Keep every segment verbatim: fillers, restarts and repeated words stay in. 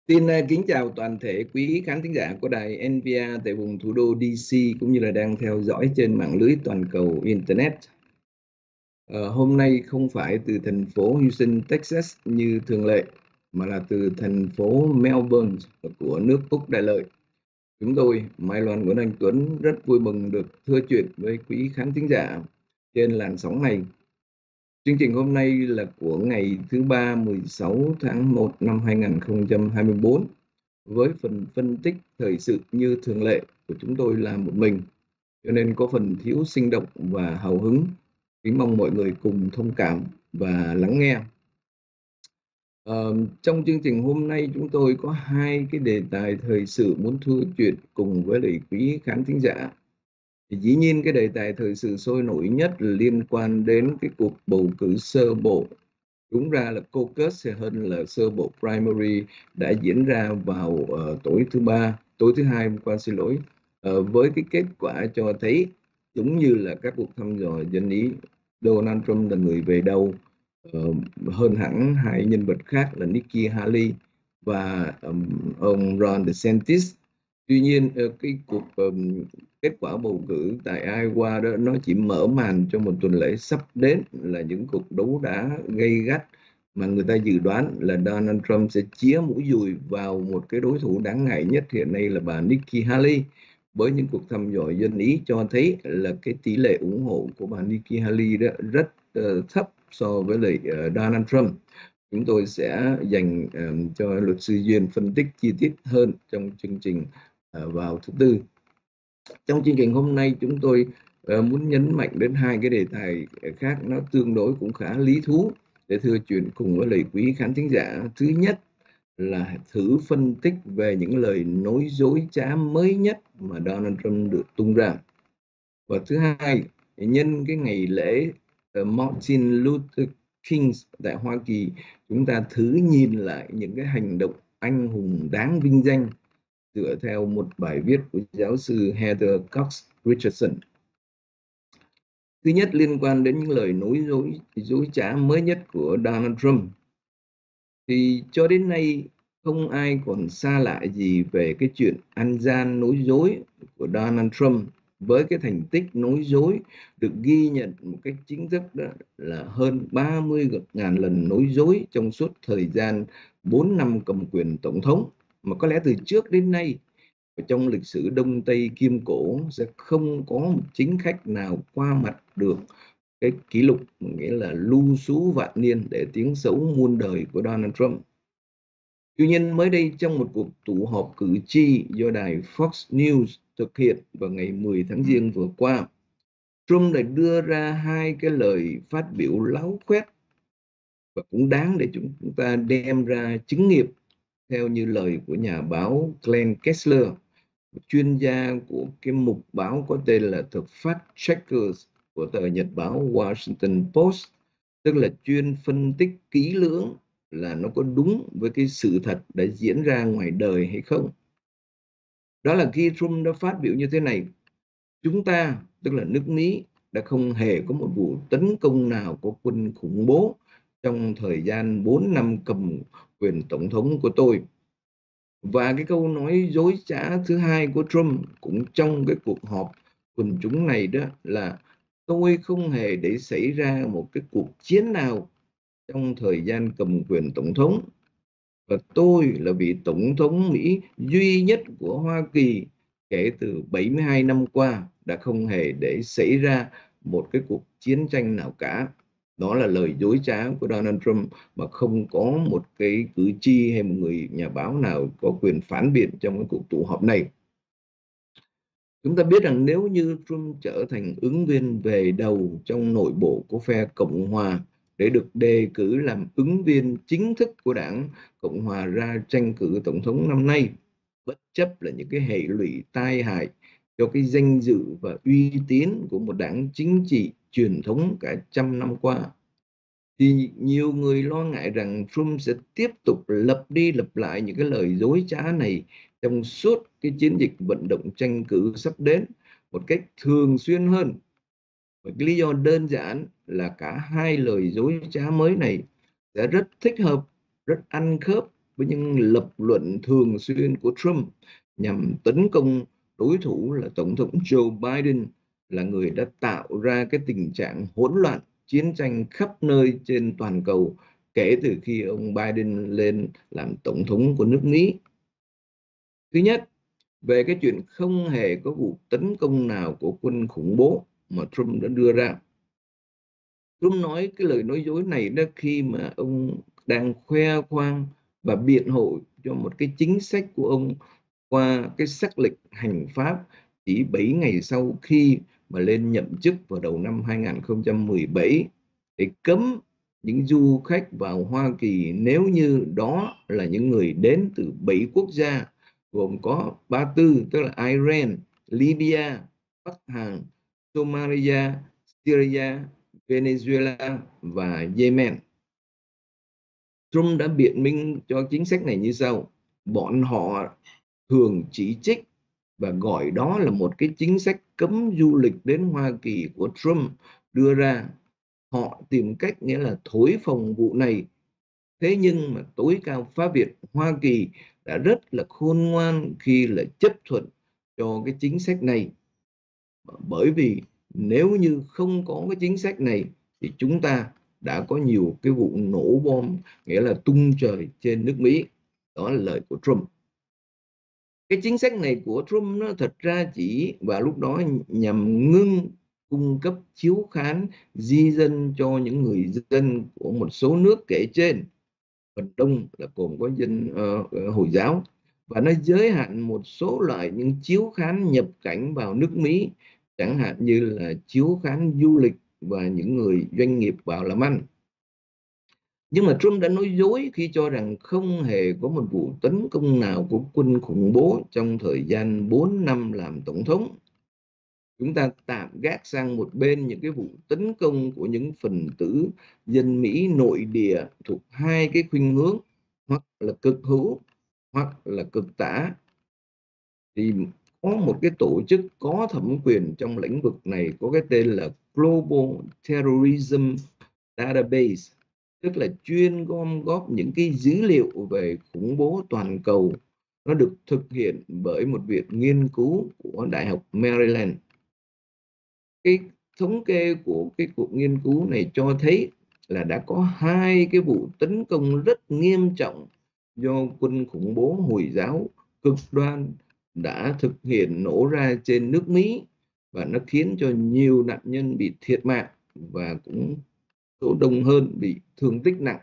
Xin, a, kính chào toàn thể quý khán thính giả của đài en pê a tại vùng thủ đô đê xê cũng như là đang theo dõi trên mạng lưới toàn cầu internet. Ờ, hôm nay không phải từ thành phố Houston, Texas như thường lệ, mà là từ thành phố Melbourne của nước Úc Đại Lợi. Chúng tôi, Mai Loan, Nguyễn Anh Tuấn rất vui mừng được thưa chuyện với quý khán thính giả trên làn sóng này. Chương trình hôm nay là của ngày thứ Ba, mười sáu tháng một năm hai nghìn không trăm hai mươi tư, với phần phân tích thời sự như thường lệ của chúng tôi là một mình, cho nên có phần thiếu sinh động và hào hứng. Kính mong mọi người cùng thông cảm và lắng nghe. Ờ, trong chương trình hôm nay chúng tôi có hai cái đề tài thời sự muốn thưa chuyện cùng với lại quý khán thính giả. Thì dĩ nhiên cái đề tài thời sự sôi nổi nhất là liên quan đến cái cuộc bầu cử sơ bộ. Đúng ra là caucus hơn là sơ bộ primary đã diễn ra vào uh, tối thứ ba, tối thứ hai hôm qua xin lỗi, uh, với cái kết quả cho thấy giống như là các cuộc thăm dò dân ý, Donald Trump là người về đầu uh, hơn hẳn hai nhân vật khác là Nikki Haley và um, ông Ron DeSantis. Tuy nhiên uh, cái cuộc um, kết quả bầu cử tại Iowa đó nó chỉ mở màn cho một tuần lễ sắp đến là những cuộc đấu đá gay gắt mà người ta dự đoán là Donald Trump sẽ chĩa mũi dùi vào một cái đối thủ đáng ngại nhất hiện nay là bà Nikki Haley. Với những cuộc thăm dò dân ý cho thấy là cái tỷ lệ ủng hộ của bà Nikki Haley đó rất uh, thấp so với lại uh, Donald Trump. Chúng tôi sẽ dành uh, cho luật sư Duyên phân tích chi tiết hơn trong chương trình uh, vào thứ Tư. Trong chương trình hôm nay chúng tôi uh, muốn nhấn mạnh đến hai cái đề tài khác, nó tương đối cũng khá lý thú để thưa chuyện cùng với lời quý khán thính giả. Thứ nhất là thử phân tích về những lời nói dối trá mới nhất mà Donald Trump được tung ra. Và thứ hai, nhân cái ngày lễ uh, Martin Luther King tại Hoa Kỳ, chúng ta thử nhìn lại những cái hành động anh hùng đáng vinh danh dựa theo một bài viết của giáo sư Heather Cox Richardson. Thứ nhất liên quan đến những lời nói dối dối trá mới nhất của Donald Trump. Thì cho đến nay không ai còn xa lạ gì về cái chuyện ăn gian nói dối của Donald Trump, với cái thành tích nói dối được ghi nhận một cách chính thức đó là hơn ba mươi nghìn lần nói dối trong suốt thời gian bốn năm cầm quyền tổng thống, mà có lẽ từ trước đến nay trong lịch sử Đông Tây Kim Cổ sẽ không có một chính khách nào qua mặt được cái kỷ lục, nghĩa là lưu sú vạn niên để tiếng xấu muôn đời của Donald Trump. Tuy nhiên mới đây trong một cuộc tụ họp cử tri do đài Fox News thực hiện vào ngày mười tháng Giêng vừa qua, Trump đã đưa ra hai cái lời phát biểu láo khoét và cũng đáng để chúng ta đem ra chứng nghiệp, theo như lời của nhà báo Glenn Kessler, chuyên gia của cái mục báo có tên là The Fact Checkers của tờ nhật báo Washington Post, tức là chuyên phân tích kỹ lưỡng là nó có đúng với cái sự thật đã diễn ra ngoài đời hay không. Đó là khi Trump đã phát biểu như thế này: chúng ta, tức là nước Mỹ, đã không hề có một vụ tấn công nào có quân khủng bố trong thời gian bốn năm cầm quyền tổng thống của tôi. Và cái câu nói dối trá thứ hai của Trump cũng trong cái cuộc họp quần chúng này đó là tôi không hề để xảy ra một cái cuộc chiến nào trong thời gian cầm quyền tổng thống. Và tôi là vị tổng thống Mỹ duy nhất của Hoa Kỳ kể từ bảy mươi hai năm qua đã không hề để xảy ra một cái cuộc chiến tranh nào cả. Đó là lời dối trá của Donald Trump mà không có một cái cử tri hay một người nhà báo nào có quyền phản biện trong cái cuộc tụ họp này. Chúng ta biết rằng nếu như Trump trở thành ứng viên về đầu trong nội bộ của phe Cộng Hòa để được đề cử làm ứng viên chính thức của đảng Cộng Hòa ra tranh cử tổng thống năm nay, bất chấp là những cái hệ lụy tai hại cho cái danh dự và uy tín của một đảng chính trị truyền thống cả trăm năm qua, thì nhiều người lo ngại rằng Trump sẽ tiếp tục lặp đi lặp lại những cái lời dối trá này trong suốt cái chiến dịch vận động tranh cử sắp đến một cách thường xuyên hơn. Và cái lý do đơn giản là cả hai lời dối trá mới này sẽ rất thích hợp, rất ăn khớp với những lập luận thường xuyên của Trump nhằm tấn công đối thủ là Tổng thống Joe Biden, là người đã tạo ra cái tình trạng hỗn loạn, chiến tranh khắp nơi trên toàn cầu kể từ khi ông Biden lên làm Tổng thống của nước Mỹ. Thứ nhất, về cái chuyện không hề có vụ tấn công nào của quân khủng bố mà Trump đã đưa ra. Trump nói cái lời nói dối này đó khi mà ông đang khoe khoang và biện hộ cho một cái chính sách của ông qua cái sắc lệnh hành pháp chỉ bảy ngày sau khi mà lên nhậm chức vào đầu năm hai nghìn không trăm mười bảy để cấm những du khách vào Hoa Kỳ nếu như đó là những người đến từ bảy quốc gia gồm có Ba Tư, tức là Iran, Libya, Bắc Hàn, Somalia, Syria, Venezuela và Yemen. Trump đã biện minh cho chính sách này như sau: bọn họ thường chỉ trích và gọi đó là một cái chính sách cấm du lịch đến Hoa Kỳ của Trump đưa ra. Họ tìm cách nghĩa là thổi phồng vụ này. Thế nhưng mà tối cao pháp Việt Hoa Kỳ đã rất là khôn ngoan khi là chấp thuận cho cái chính sách này. Bởi vì nếu như không có cái chính sách này thì chúng ta đã có nhiều cái vụ nổ bom, nghĩa là tung trời trên nước Mỹ. Đó là lời của Trump. Cái chính sách này của Trump nó thật ra chỉ vào lúc đó nhằm ngưng cung cấp chiếu khán di dân cho những người dân của một số nước kể trên, phần đông là gồm có dân uh, Hồi giáo, và nó giới hạn một số loại những chiếu khán nhập cảnh vào nước Mỹ, chẳng hạn như là chiếu khán du lịch và những người doanh nghiệp vào làm ăn. Nhưng mà Trump đã nói dối khi cho rằng không hề có một vụ tấn công nào của quân khủng bố trong thời gian bốn năm làm tổng thống. Chúng ta tạm gác sang một bên những cái vụ tấn công của những phần tử dân Mỹ nội địa thuộc hai cái khuynh hướng, hoặc là cực hữu hoặc là cực tả. Thì có một cái tổ chức có thẩm quyền trong lĩnh vực này có cái tên là Global Terrorism Database, tức là chuyên gom góp những cái dữ liệu về khủng bố toàn cầu. Nó được thực hiện bởi một viện nghiên cứu của Đại học Maryland. Cái thống kê của cái cuộc nghiên cứu này cho thấy là đã có hai cái vụ tấn công rất nghiêm trọng do quân khủng bố Hồi giáo cực đoan đã thực hiện nổ ra trên nước Mỹ, và nó khiến cho nhiều nạn nhân bị thiệt mạng và cũng số đông hơn bị thương tích nặng.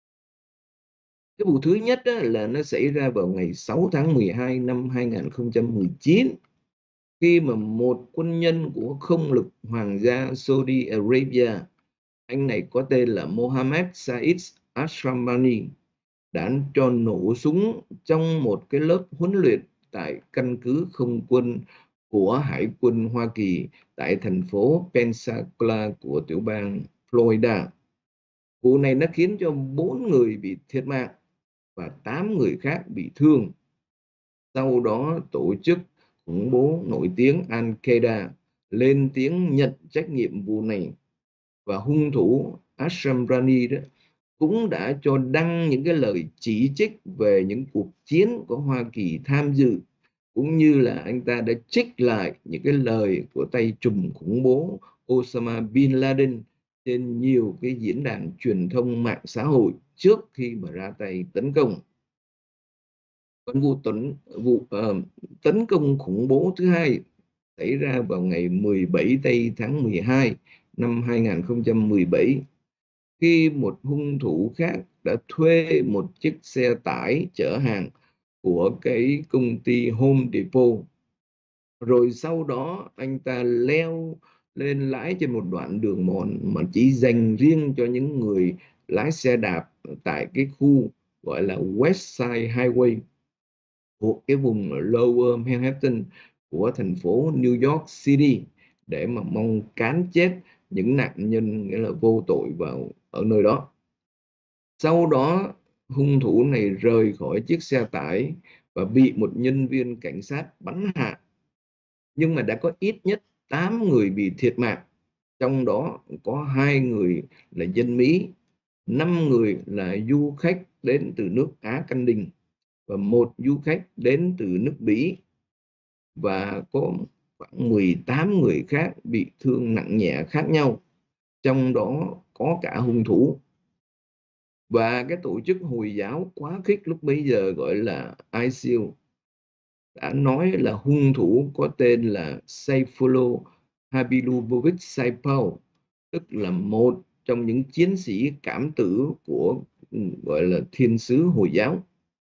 Cái vụ thứ nhất đó là nó xảy ra vào ngày sáu tháng mười hai năm hai nghìn không trăm mười chín, khi mà một quân nhân của không lực hoàng gia Saudi Arabia, anh này có tên là Mohammed Said Ashrambani, đã cho nổ súng trong một cái lớp huấn luyện tại căn cứ không quân của Hải quân Hoa Kỳ tại thành phố Pensacola của tiểu bang Florida. Vụ này nó khiến cho bốn người bị thiệt mạng và tám người khác bị thương. Sau đó tổ chức khủng bố nổi tiếng Al-Qaeda lên tiếng nhận trách nhiệm vụ này, và hung thủ Ashrambani đó cũng đã cho đăng những cái lời chỉ trích về những cuộc chiến của Hoa Kỳ tham dự, cũng như là anh ta đã trích lại những cái lời của tay trùm khủng bố Osama Bin Laden trên nhiều cái diễn đàn truyền thông mạng xã hội trước khi mà ra tay tấn công. Còn vụ tấn vụ uh, tấn công khủng bố thứ hai xảy ra vào ngày mười bảy tây tháng mười hai năm hai nghìn không trăm mười bảy, khi một hung thủ khác đã thuê một chiếc xe tải chở hàng của cái công ty Home Depot, rồi sau đó anh ta leo lên lái trên một đoạn đường mòn mà chỉ dành riêng cho những người lái xe đạp tại cái khu gọi là West Side Highway thuộc cái vùng Lower Manhattan của thành phố New York City, để mà mong cán chết những nạn nhân nghĩa là vô tội vào ở nơi đó. Sau đó hung thủ này rời khỏi chiếc xe tải và bị một nhân viên cảnh sát bắn hạ. Nhưng mà đã có ít nhất tám người bị thiệt mạng, trong đó có hai người là dân Mỹ năm người là du khách đến từ nước Á Căn Đình và một du khách đến từ nước Bỉ, và có khoảng mười tám người khác bị thương nặng nhẹ khác nhau, trong đó có cả hung thủ. Và cái tổ chức Hồi giáo quá khích lúc bấy giờ gọi là i xê i lờ đã nói là hung thủ có tên là Sayfullo Habiburovich Saipov, tức là một trong những chiến sĩ cảm tử của gọi là thiên sứ Hồi giáo.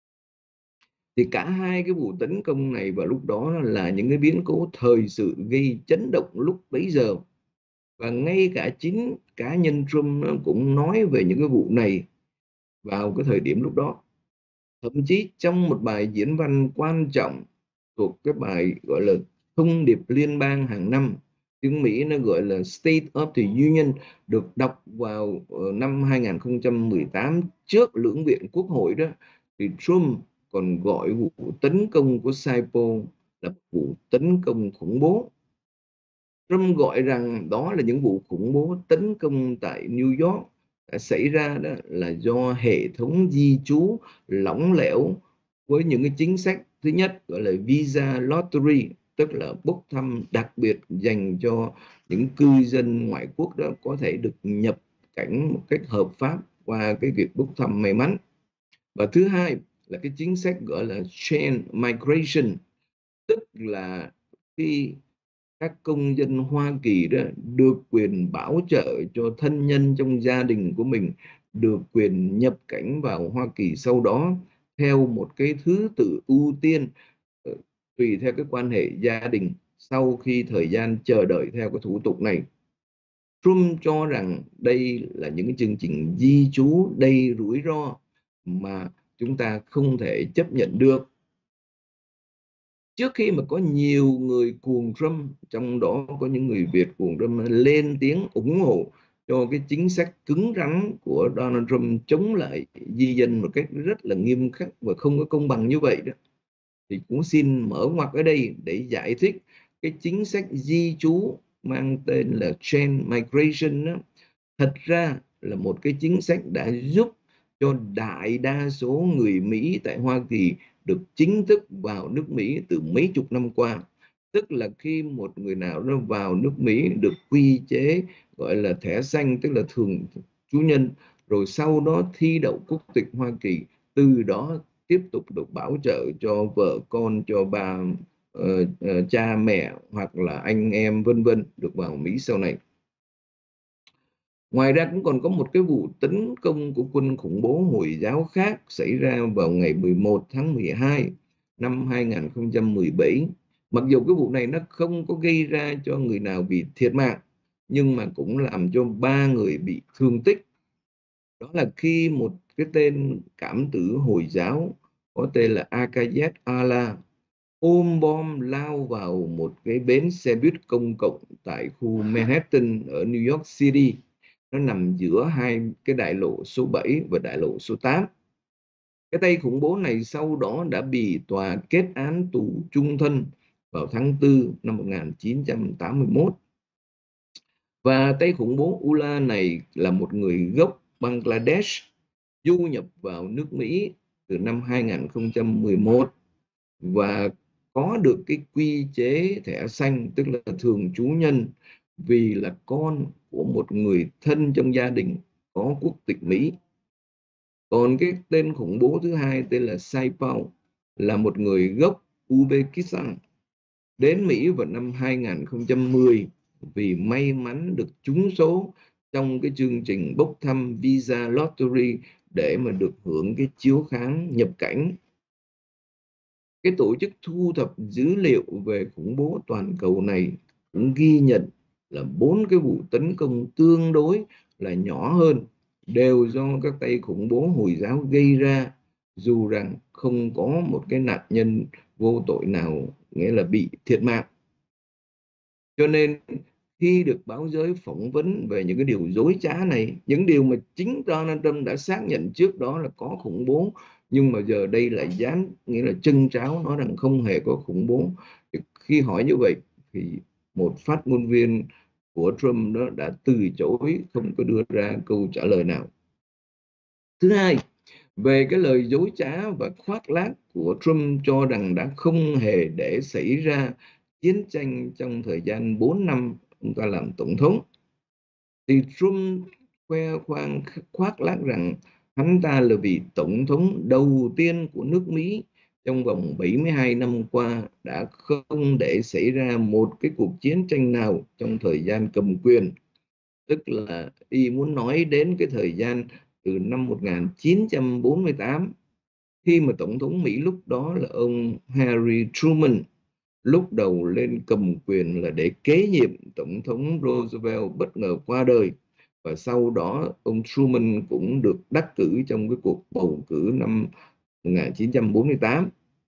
Thì cả hai cái vụ tấn công này vào lúc đó là những cái biến cố thời sự gây chấn động lúc bấy giờ. Và ngay cả chính cá nhân Trump nó cũng nói về những cái vụ này vào cái thời điểm lúc đó. Thậm chí trong một bài diễn văn quan trọng thuộc cái bài gọi là thông điệp liên bang hàng năm, tiếng Mỹ nó gọi là State of the Union, được đọc vào năm hai nghìn không trăm mười tám trước lưỡng viện Quốc hội đó, thì Trump còn gọi vụ tấn công của Saipov là vụ tấn công khủng bố. Trump gọi rằng đó là những vụ khủng bố tấn công tại New York đã xảy ra đó là do hệ thống di trú lỏng lẻo với những cái chính sách, thứ nhất gọi là visa lottery, tức là bốc thăm đặc biệt dành cho những cư dân ngoại quốc đó có thể được nhập cảnh một cách hợp pháp qua cái việc bốc thăm may mắn. Và thứ hai là cái chính sách gọi là chain migration, tức là khi các công dân Hoa Kỳ đó được quyền bảo trợ cho thân nhân trong gia đình của mình được quyền nhập cảnh vào Hoa Kỳ sau đó theo một cái thứ tự ưu tiên tùy theo cái quan hệ gia đình sau khi thời gian chờ đợi theo cái thủ tục này. Trump cho rằng đây là những cái chương trình di trú đầy rủi ro mà chúng ta không thể chấp nhận được. Trước khi mà có nhiều người cuồng Trump, trong đó có những người Việt cuồng Trump, lên tiếng ủng hộ cho cái chính sách cứng rắn của Donald Trump chống lại di dân một cách rất là nghiêm khắc và không có công bằng như vậy đó, thì cũng xin mở ngoặc ở đây để giải thích cái chính sách di trú mang tên là chain migration đó, thật ra là một cái chính sách đã giúp cho đại đa số người Mỹ tại Hoa Kỳ được chính thức vào nước Mỹ từ mấy chục năm qua. Tức là khi một người nào đó vào nước Mỹ được quy chế gọi là thẻ xanh, tức là thường trú nhân, rồi sau đó thi đậu quốc tịch Hoa Kỳ, từ đó tiếp tục được bảo trợ cho vợ con, cho ba uh, uh, cha mẹ hoặc là anh em vân vân được vào Mỹ sau này. Ngoài ra cũng còn có một cái vụ tấn công của quân khủng bố Hồi giáo khác xảy ra vào ngày mười một tháng mười hai năm hai nghìn không trăm mười bảy. Mặc dù cái vụ này nó không có gây ra cho người nào bị thiệt mạng, nhưng mà cũng làm cho ba người bị thương tích. Đó là khi một cái tên cảm tử Hồi giáo có tên là Akayed Allah ôm bom lao vào một cái bến xe buýt công cộng tại khu Manhattan ở New York City. Nó nằm giữa hai cái đại lộ số bảy và đại lộ số tám. Cái tay khủng bố này sau đó đã bị tòa kết án tù chung thân vào tháng tư năm một nghìn chín trăm tám mươi mốt. Và tay khủng bố Ullah này là một người gốc Bangladesh, du nhập vào nước Mỹ từ năm hai nghìn không trăm mười một và có được cái quy chế thẻ xanh, tức là thường trú nhân, vì là con của một người thân trong gia đình có quốc tịch Mỹ. Còn cái tên khủng bố thứ hai tên là Saipov là một người gốc Uzbekistan, đến Mỹ vào năm hai nghìn không trăm mười vì may mắn được trúng số trong cái chương trình bốc thăm visa lottery để mà được hưởng cái chiếu kháng nhập cảnh. Cái tổ chức thu thập dữ liệu về khủng bố toàn cầu này cũng ghi nhận là bốn cái vụ tấn công tương đối là nhỏ hơn đều do các tay khủng bố Hồi giáo gây ra, dù rằng không có một cái nạn nhân vô tội nào nghĩa là bị thiệt mạng. Cho nên khi được báo giới phỏng vấn về những cái điều dối trá này, những điều mà chính Donald Trump đã xác nhận trước đó là có khủng bố, nhưng mà giờ đây lại dám nghĩa là trưng tráo nói rằng không hề có khủng bố. Khi hỏi như vậy thì một phát ngôn viên của Trump đó đã từ chối, không có đưa ra câu trả lời nào. Thứ hai, về cái lời dối trá và khoác lác của Trump cho rằng đã không hề để xảy ra chiến tranh trong thời gian bốn năm ông ta làm tổng thống, thì Trump khoe khoang khoác lác rằng hắn ta là vị tổng thống đầu tiên của nước Mỹ trong vòng bảy mươi hai năm qua đã không để xảy ra một cái cuộc chiến tranh nào trong thời gian cầm quyền. Tức là y muốn nói đến cái thời gian từ năm một nghìn chín trăm bốn mươi tám, khi mà tổng thống Mỹ lúc đó là ông Harry Truman lúc đầu lên cầm quyền là để kế nhiệm tổng thống Roosevelt bất ngờ qua đời, và sau đó ông Truman cũng được đắc cử trong cái cuộc bầu cử năm một nghìn chín trăm bốn mươi tám.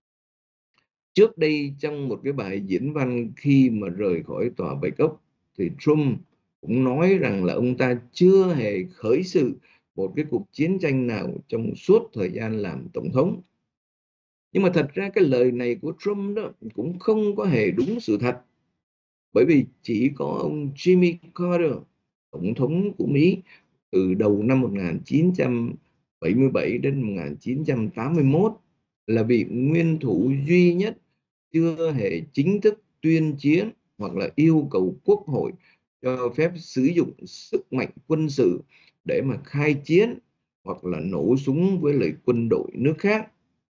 Trước đây trong một cái bài diễn văn khi mà rời khỏi tòa Bạch Ốc, thì Trump cũng nói rằng là ông ta chưa hề khởi sự một cái cuộc chiến tranh nào trong suốt thời gian làm tổng thống. Nhưng mà thật ra cái lời này của Trump đó cũng không có hề đúng sự thật. Bởi vì chỉ có ông Jimmy Carter, tổng thống của Mỹ từ đầu năm một nghìn chín trăm bảy mươi bảy đến một nghìn chín trăm tám mươi mốt, là vị nguyên thủ duy nhất chưa hề chính thức tuyên chiến hoặc là yêu cầu Quốc hội cho phép sử dụng sức mạnh quân sự để mà khai chiến hoặc là nổ súng với lại quân đội nước khác.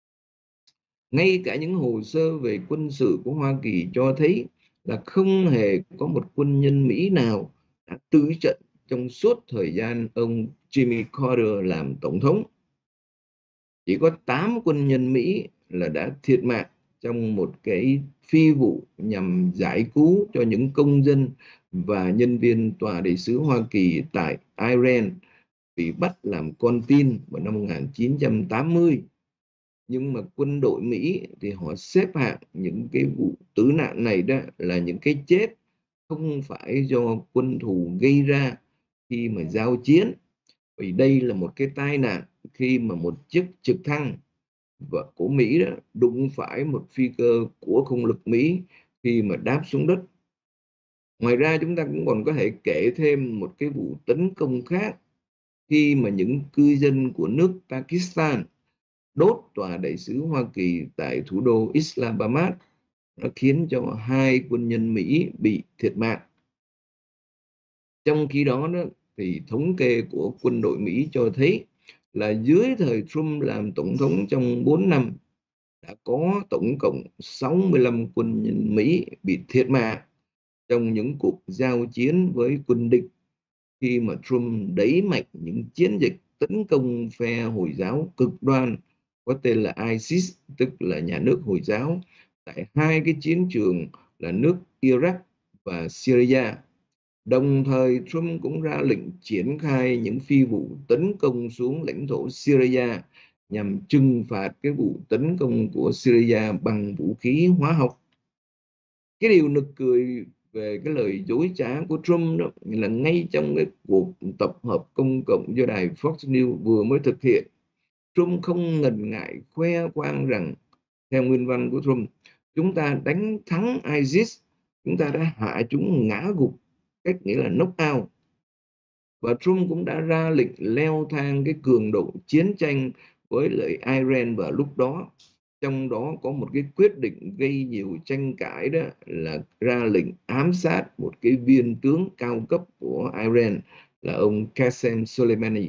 Ngay cả những hồ sơ về quân sự của Hoa Kỳ cho thấy là không hề có một quân nhân Mỹ nào đã tử trận trong suốt thời gian ông Jimmy Carter làm tổng thống. Chỉ có tám quân nhân Mỹ là đã thiệt mạng trong một cái phi vụ nhằm giải cứu cho những công dân và nhân viên tòa đại sứ Hoa Kỳ tại Iran bị bắt làm con tin vào năm một nghìn chín trăm tám mươi. Nhưng mà quân đội Mỹ thì họ xếp hạng những cái vụ tử nạn này đó là những cái chết không phải do quân thù gây ra khi mà giao chiến. Vì đây là một cái tai nạn khi mà một chiếc trực thăng và của Mỹ đó đụng phải một phi cơ của không lực Mỹ khi mà đáp xuống đất. Ngoài ra chúng ta cũng còn có thể kể thêm một cái vụ tấn công khác khi mà những cư dân của nước Pakistan đốt tòa đại sứ Hoa Kỳ tại thủ đô Islamabad, nó khiến cho hai quân nhân Mỹ bị thiệt mạng. Trong khi đó, đó thì thống kê của quân đội Mỹ cho thấy là dưới thời Trump làm tổng thống trong bốn năm đã có tổng cộng sáu mươi lăm quân nhân Mỹ bị thiệt mạng trong những cuộc giao chiến với quân địch khi mà Trump đẩy mạnh những chiến dịch tấn công phe Hồi giáo cực đoan có tên là ISIS, tức là nhà nước Hồi giáo, tại hai cái chiến trường là nước Iraq và Syria. Đồng thời Trump cũng ra lệnh triển khai những phi vụ tấn công xuống lãnh thổ Syria nhằm trừng phạt cái vụ tấn công của Syria bằng vũ khí hóa học. Cái điều nực cười về cái lời dối trá của Trump đó là ngay trong cái cuộc tập hợp công cộng do đài Fox News vừa mới thực hiện, Trump không ngần ngại khoe khoang rằng, theo nguyên văn của Trump, chúng ta đánh thắng ISIS, chúng ta đã hạ chúng ngã gục, cách nghĩa là knock out. Và Trump cũng đã ra lệnh leo thang cái cường độ chiến tranh với lại Iran vào lúc đó. Trong đó có một cái quyết định gây nhiều tranh cãi, đó là ra lệnh ám sát một cái viên tướng cao cấp của Iran là ông Qasem Soleimani.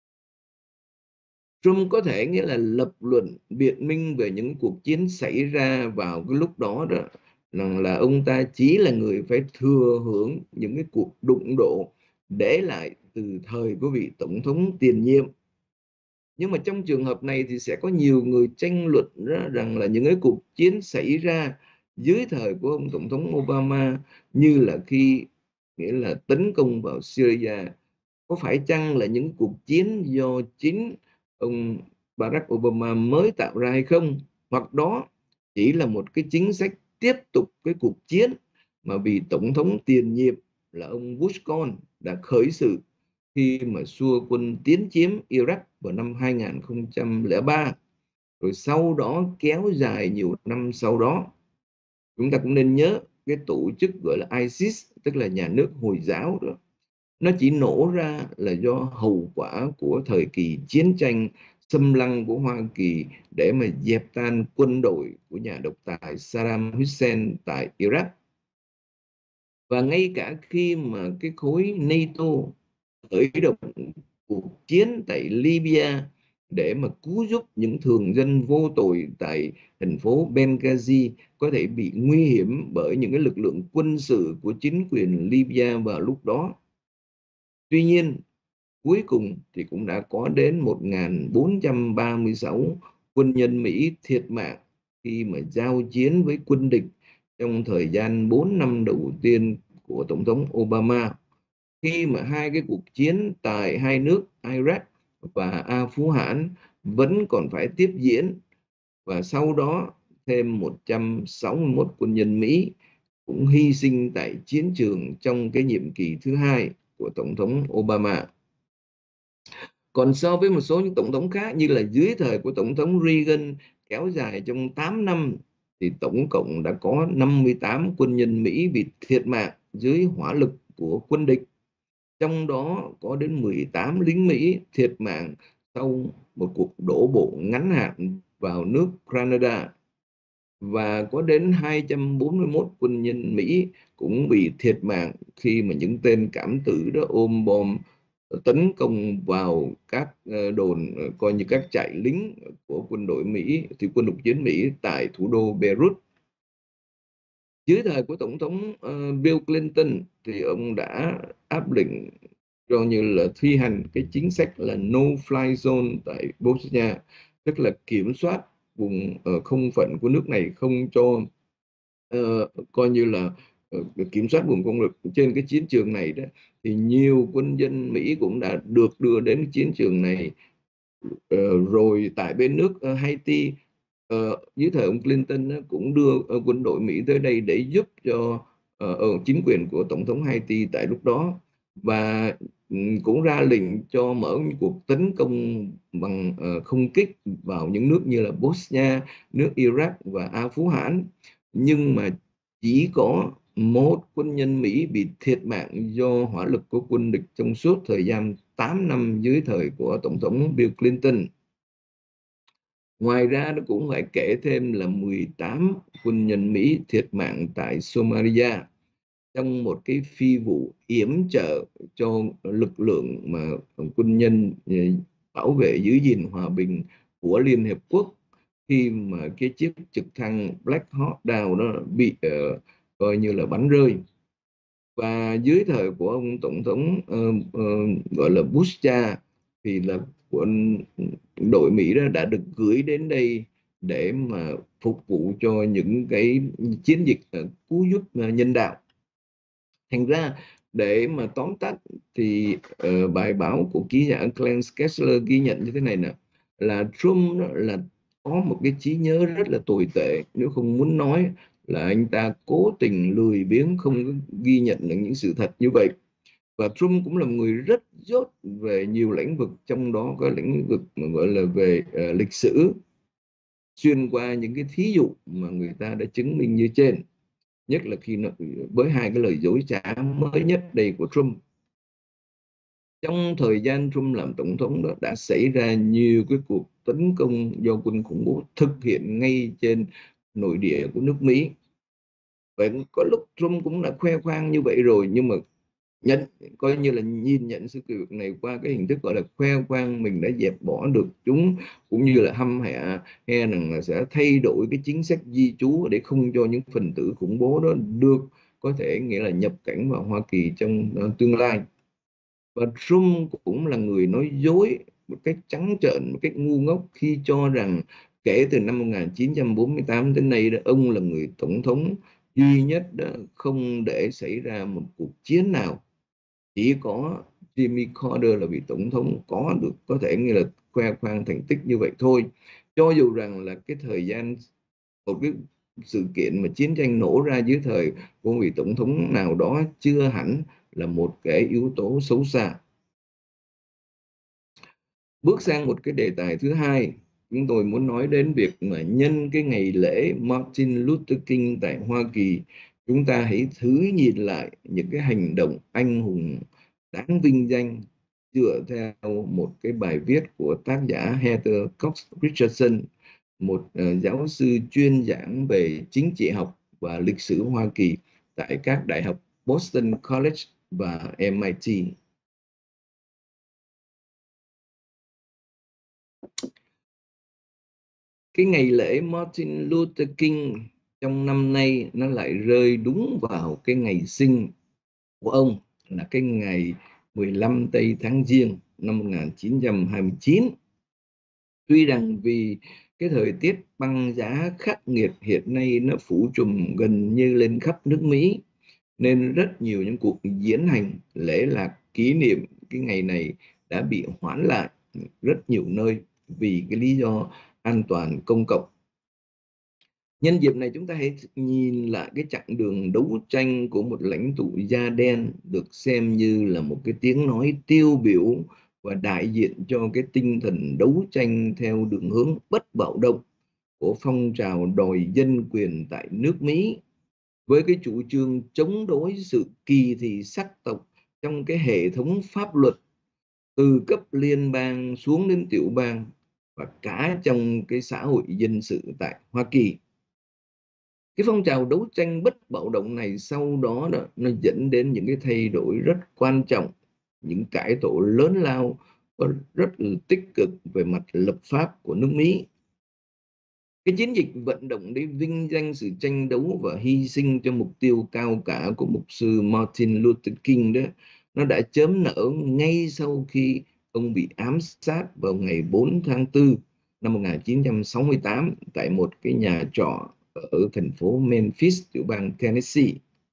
Trump có thể nghĩa là lập luận biện minh về những cuộc chiến xảy ra vào cái lúc đó đó rằng là ông ta chỉ là người phải thừa hưởng những cái cuộc đụng độ để lại từ thời của vị tổng thống tiền nhiệm. Nhưng mà trong trường hợp này thì sẽ có nhiều người tranh luận rằng là những cái cuộc chiến xảy ra dưới thời của ông tổng thống Obama, như là khi nghĩa là tấn công vào Syria, có phải chăng là những cuộc chiến do chính ông Barack Obama mới tạo ra hay không, hoặc đó chỉ là một cái chính sách tiếp tục cái cuộc chiến mà vị tổng thống tiền nhiệm là ông Bush con đã khởi sự khi mà xua quân tiến chiếm Iraq vào năm hai nghìn không trăm lẻ ba, rồi sau đó kéo dài nhiều năm sau đó. Chúng ta cũng nên nhớ cái tổ chức gọi là ISIS, tức là nhà nước Hồi giáo đó, Nó chỉ nổ ra là do hậu quả của thời kỳ chiến tranh xâm lăng của Hoa Kỳ để mà dẹp tan quân đội của nhà độc tài Saddam Hussein tại Iraq. Và ngay cả khi mà cái khối NATO khởi động cuộc chiến tại Libya để mà cứu giúp những thường dân vô tội tại thành phố Benghazi có thể bị nguy hiểm bởi những cái lực lượng quân sự của chính quyền Libya vào lúc đó. Tuy nhiên, cuối cùng thì cũng đã có đến một nghìn bốn trăm ba mươi sáu quân nhân Mỹ thiệt mạng khi mà giao chiến với quân địch trong thời gian bốn năm đầu tiên của Tổng thống Obama, khi mà hai cái cuộc chiến tại hai nước Iraq và Afghanistan vẫn còn phải tiếp diễn, và sau đó thêm một trăm sáu mươi mốt quân nhân Mỹ cũng hy sinh tại chiến trường trong cái nhiệm kỳ thứ hai của Tổng thống Obama. Còn so với một số những tổng thống khác như là dưới thời của Tổng thống Reagan kéo dài trong tám năm, thì tổng cộng đã có năm mươi tám quân nhân Mỹ bị thiệt mạng dưới hỏa lực của quân địch. Trong đó có đến mười tám lính Mỹ thiệt mạng sau một cuộc đổ bộ ngắn hạn vào nước Canada. Và có đến hai trăm bốn mươi mốt quân nhân Mỹ cũng bị thiệt mạng khi mà những tên cảm tử đó ôm bom tấn công vào các đồn, coi như các trại lính của quân đội Mỹ, thì quân lục chiến Mỹ tại thủ đô Beirut. Dưới thời của Tổng thống uh, Bill Clinton thì ông đã áp lệnh cho như là thi hành cái chính sách là no fly zone tại Bosnia, tức là kiểm soát vùng uh, không phận của nước này, không cho uh, coi như là uh, kiểm soát vùng không lực trên cái chiến trường này đó. Thì nhiều quân nhân Mỹ cũng đã được đưa đến chiến trường này. Uh, rồi tại bên nước uh, Haiti, uh, dưới thời ông Clinton uh, cũng đưa uh, quân đội Mỹ tới đây để giúp cho uh, chính quyền của Tổng thống Haiti tại lúc đó, và um, cũng ra lệnh cho mở những cuộc tấn công bằng uh, không kích vào những nước như là Bosnia, nước Iraq và Afghanistan. Nhưng mà chỉ có một quân nhân Mỹ bị thiệt mạng do hỏa lực của quân địch trong suốt thời gian tám năm dưới thời của Tổng thống Bill Clinton. Ngoài ra nó cũng phải kể thêm là mười tám quân nhân Mỹ thiệt mạng tại Somalia trong một cái phi vụ yểm trợ cho lực lượng mà quân nhân bảo vệ giữ gìn hòa bình của Liên Hiệp Quốc, khi mà cái chiếc trực thăng Black Hawk Down nó bị uh, coi như là bắn rơi. Và dưới thời của ông Tổng thống uh, uh, gọi là Bush cha, thì là quân đội Mỹ đó đã được gửi đến đây để mà phục vụ cho những cái chiến dịch uh, cứu giúp uh, nhân đạo. Thành ra để mà tóm tắt thì uh, bài báo của ký giả Glenn Kessler ghi nhận như thế này nè, là Trump đó là có một cái trí nhớ rất là tồi tệ, nếu không muốn nói là anh ta cố tình lười biếng, không ghi nhận được những sự thật như vậy. Và Trump cũng là một người rất dốt về nhiều lĩnh vực, trong đó có lĩnh vực mà gọi là về uh, lịch sử, xuyên qua những cái thí dụ mà người ta đã chứng minh như trên, nhất là khi nó, với hai cái lời dối trá mới nhất đây của Trump. Trong thời gian Trump làm tổng thống đó đã xảy ra nhiều cái cuộc tấn công do quân khủng bố thực hiện ngay trên nội địa của nước Mỹ. Vậy có lúc Trump cũng đã khoe khoang như vậy rồi, nhưng mà nhận coi như là nhìn nhận sự việc này qua cái hình thức gọi là khoe khoang mình đã dẹp bỏ được chúng, cũng như là hăm hẹ nghe rằng là sẽ thay đổi cái chính sách di trú để không cho những phần tử khủng bố đó được có thể nghĩa là nhập cảnh vào Hoa Kỳ trong uh, tương lai. Và Trump cũng là người nói dối một cách trắng trợn, một cách ngu ngốc khi cho rằng kể từ năm một nghìn chín trăm bốn mươi tám đến nay đó, ông là người tổng thống duy nhất đó không để xảy ra một cuộc chiến nào. Chỉ có Jimmy Carter là vị tổng thống có được có thể như là khoe khoang thành tích như vậy thôi. Cho dù rằng là cái thời gian một cái sự kiện mà chiến tranh nổ ra dưới thời của vị tổng thống nào đó chưa hẳn là một cái yếu tố xấu xa. Bước sang một cái đề tài thứ hai, chúng tôi muốn nói đến việc mà nhân cái ngày lễ Martin Luther King tại Hoa Kỳ, chúng ta hãy thử nhìn lại những cái hành động anh hùng đáng vinh danh dựa theo một cái bài viết của tác giả Heather Cox Richardson, một uh, giáo sư chuyên giảng về chính trị học và lịch sử Hoa Kỳ tại các đại học Boston College và em I T. Cái ngày lễ Martin Luther King trong năm nay nó lại rơi đúng vào cái ngày sinh của ông, là cái ngày mười lăm tây tháng Giêng năm một nghìn chín trăm hai mươi chín. Tuy rằng vì cái thời tiết băng giá khắc nghiệt hiện nay nó phủ trùm gần như lên khắp nước Mỹ, nên rất nhiều những cuộc diễn hành lễ lạc kỷ niệm cái ngày này đã bị hoãn lại rất nhiều nơi vì cái lý do an toàn công cộng. Nhân dịp này chúng ta hãy nhìn lại cái chặng đường đấu tranh của một lãnh tụ da đen, được xem như là một cái tiếng nói tiêu biểu và đại diện cho cái tinh thần đấu tranh theo đường hướng bất bạo động của phong trào đòi dân quyền tại nước Mỹ, với cái chủ trương chống đối sự kỳ thị sắc tộc trong cái hệ thống pháp luật từ cấp liên bang xuống đến tiểu bang và cả trong cái xã hội dân sự tại Hoa Kỳ. Cái phong trào đấu tranh bất bạo động này sau đó, đó nó dẫn đến những cái thay đổi rất quan trọng, những cải tổ lớn lao và rất là tích cực về mặt lập pháp của nước Mỹ. Cái chiến dịch vận động để vinh danh sự tranh đấu và hy sinh cho mục tiêu cao cả của mục sư Martin Luther King đó, nó đã chớm nở ngay sau khi ông bị ám sát vào ngày bốn tháng tư năm một nghìn chín trăm sáu mươi tám tại một cái nhà trọ ở thành phố Memphis, tiểu bang Tennessee.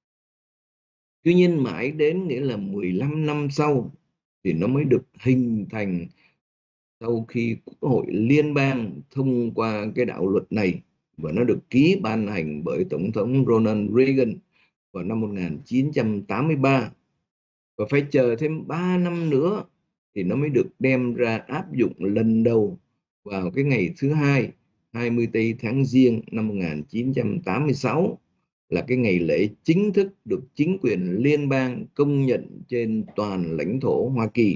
Tuy nhiên mãi đến nghĩa là mười lăm năm sau thì nó mới được hình thành, sau khi Quốc hội liên bang thông qua cái đạo luật này và nó được ký ban hành bởi Tổng thống Ronald Reagan vào năm một nghìn chín trăm tám mươi ba. Và phải chờ thêm ba năm nữa thì nó mới được đem ra áp dụng lần đầu vào cái ngày thứ hai, hai mươi tây tháng Giêng năm một nghìn chín trăm tám mươi sáu, là cái ngày lễ chính thức được chính quyền liên bang công nhận trên toàn lãnh thổ Hoa Kỳ.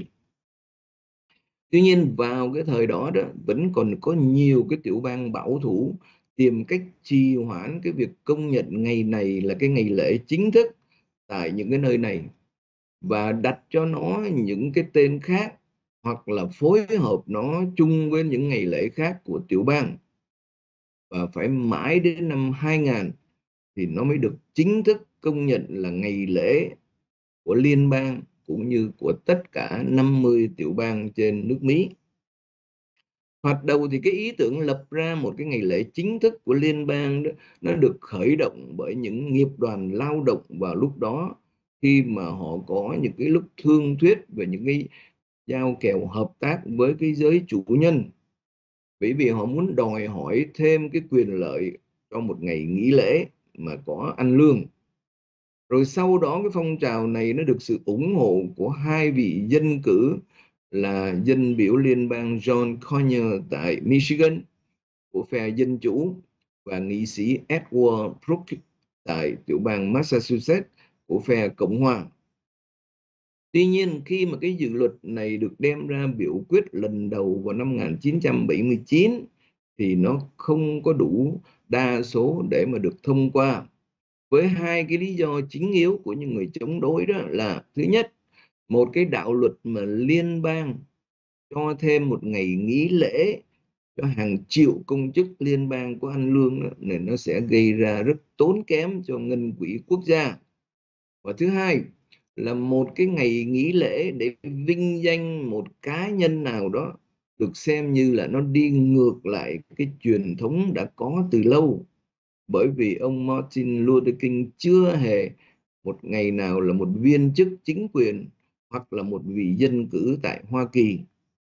Tuy nhiên vào cái thời đó đó vẫn còn có nhiều cái tiểu bang bảo thủ tìm cách trì hoãn cái việc công nhận ngày này là cái ngày lễ chính thức tại những cái nơi này và đặt cho nó những cái tên khác, hoặc là phối hợp nó chung với những ngày lễ khác của tiểu bang. Và phải mãi đến năm hai nghìn thì nó mới được chính thức công nhận là ngày lễ của liên bang cũng như của tất cả năm mươi tiểu bang trên nước Mỹ. Hoạt đầu thì cái ý tưởng lập ra một cái ngày lễ chính thức của liên bang đó, nó được khởi động bởi những nghiệp đoàn lao động vào lúc đó, khi mà họ có những cái lúc thương thuyết về những cái giao kèo hợp tác với cái giới chủ nhân, bởi vì họ muốn đòi hỏi thêm cái quyền lợi cho một ngày nghỉ lễ mà có ăn lương. Rồi sau đó cái phong trào này nó được sự ủng hộ của hai vị dân cử là dân biểu liên bang John Conyers tại Michigan của phe Dân Chủ và nghị sĩ Edward Brooks tại tiểu bang Massachusetts của phe Cộng hòa. Tuy nhiên khi mà cái dự luật này được đem ra biểu quyết lần đầu vào năm một nghìn chín trăm bảy mươi chín thì nó không có đủ đa số để mà được thông qua, với hai cái lý do chính yếu của những người chống đối. Đó là thứ nhất, một cái đạo luật mà liên bang cho thêm một ngày nghỉ lễ cho hàng triệu công chức liên bang có ăn lương đó, nên nó sẽ gây ra rất tốn kém cho ngân quỹ quốc gia. Và thứ hai là một cái ngày nghỉ lễ để vinh danh một cá nhân nào đó, được xem như là nó đi ngược lại cái truyền thống đã có từ lâu, bởi vì ông Martin Luther King chưa hề một ngày nào là một viên chức chính quyền hoặc là một vị dân cử tại Hoa Kỳ.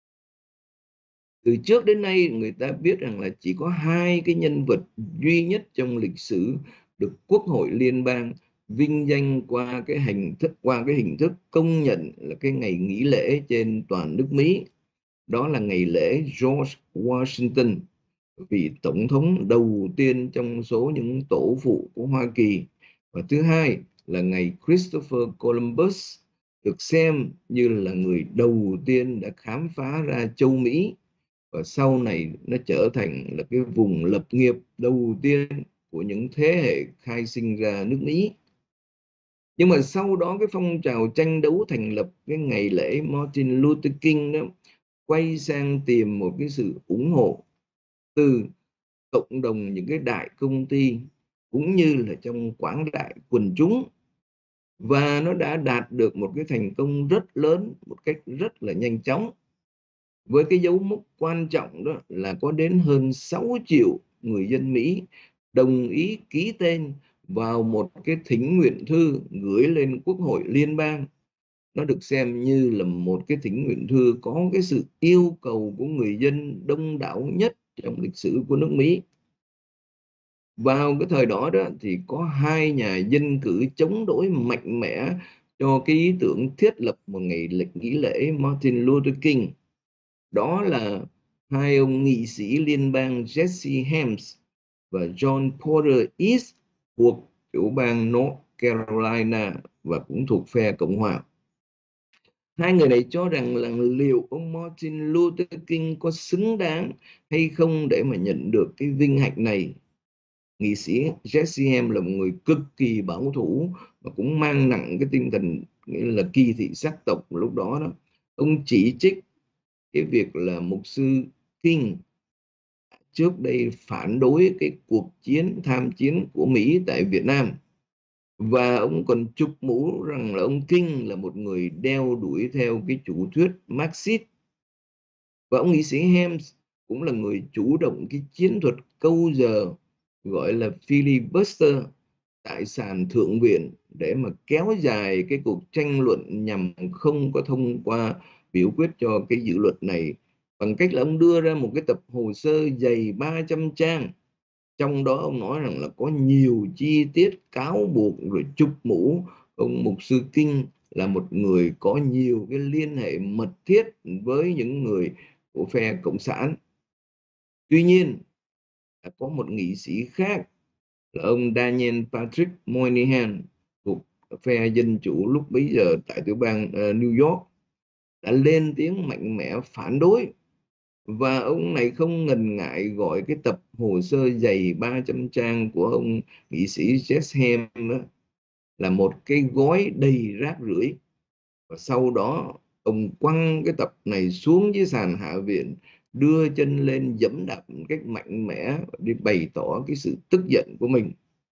Từ trước đến nay người ta biết rằng là chỉ có hai cái nhân vật duy nhất trong lịch sử được Quốc hội liên bang vinh danh qua cái hình thức qua cái hình thức công nhận là cái ngày nghỉ lễ trên toàn nước Mỹ. Đó là ngày lễ George Washington, vị tổng thống đầu tiên trong số những tổ phụ của Hoa Kỳ. Và thứ hai là ngày Christopher Columbus, được xem như là người đầu tiên đã khám phá ra châu Mỹ, và sau này nó trở thành là cái vùng lập nghiệp đầu tiên của những thế hệ khai sinh ra nước Mỹ. Nhưng mà sau đó cái phong trào tranh đấu thành lập cái ngày lễ Martin Luther King đó quay sang tìm một cái sự ủng hộ từ cộng đồng những cái đại công ty cũng như là trong quảng đại quần chúng, và nó đã đạt được một cái thành công rất lớn một cách rất là nhanh chóng, với cái dấu mốc quan trọng đó là có đến hơn sáu triệu người dân Mỹ đồng ý ký tên vào một cái thỉnh nguyện thư gửi lên Quốc hội liên bang. Nó được xem như là một cái thỉnh nguyện thư có cái sự yêu cầu của người dân đông đảo nhất trong lịch sử của nước Mỹ. Vào cái thời đó đó thì có hai nhà dân cử chống đối mạnh mẽ cho cái ý tưởng thiết lập một ngày nghỉ lễ Martin Luther King. Đó là hai ông nghị sĩ liên bang Jesse Helms và John Porter East thuộc tiểu bang North Carolina và cũng thuộc phe Cộng hòa. Hai người này cho rằng là liệu ông Martin Luther King có xứng đáng hay không để mà nhận được cái vinh hạnh này. Nghị sĩ Jesse Helms là một người cực kỳ bảo thủ và cũng mang nặng cái tinh thần nghĩa là kỳ thị sắc tộc lúc đó đó. Ông chỉ trích cái việc là mục sư King trước đây phản đối cái cuộc chiến tham chiến của Mỹ tại Việt Nam, và ông còn chụp mũ rằng là ông King là một người đeo đuổi theo cái chủ thuyết Marxist. Và ông nghị sĩ Helms cũng là người chủ động cái chiến thuật câu giờ gọi là filibuster tại sàn Thượng viện để mà kéo dài cái cuộc tranh luận nhằm không có thông qua biểu quyết cho cái dự luật này, bằng cách là ông đưa ra một cái tập hồ sơ dày ba trăm trang. Trong đó ông nói rằng là có nhiều chi tiết cáo buộc rồi chụp mũ ông mục sư King là một người có nhiều cái liên hệ mật thiết với những người của phe Cộng sản. Tuy nhiên, có một nghị sĩ khác là ông Daniel Patrick Moynihan thuộc phe Dân Chủ lúc bấy giờ tại tiểu bang uh, New York đã lên tiếng mạnh mẽ phản đối, và ông này không ngần ngại gọi cái tập hồ sơ dày ba trăm trang của ông nghị sĩ Jesse Helms là một cái gói đầy rác rưởi. Và sau đó ông quăng cái tập này xuống dưới sàn Hạ viện, đưa chân lên giẫm đạp một cách mạnh mẽ để bày tỏ cái sự tức giận của mình.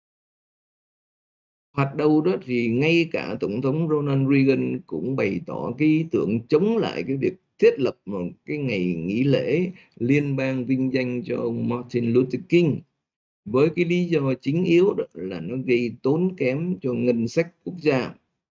Hoạt đầu đó thì ngay cả Tổng thống Ronald Reagan cũng bày tỏ cái ý tưởng chống lại cái việc thiết lập một cái ngày nghỉ lễ liên bang vinh danh cho ông Martin Luther King, với cái lý do chính yếu đó là nó gây tốn kém cho ngân sách quốc gia.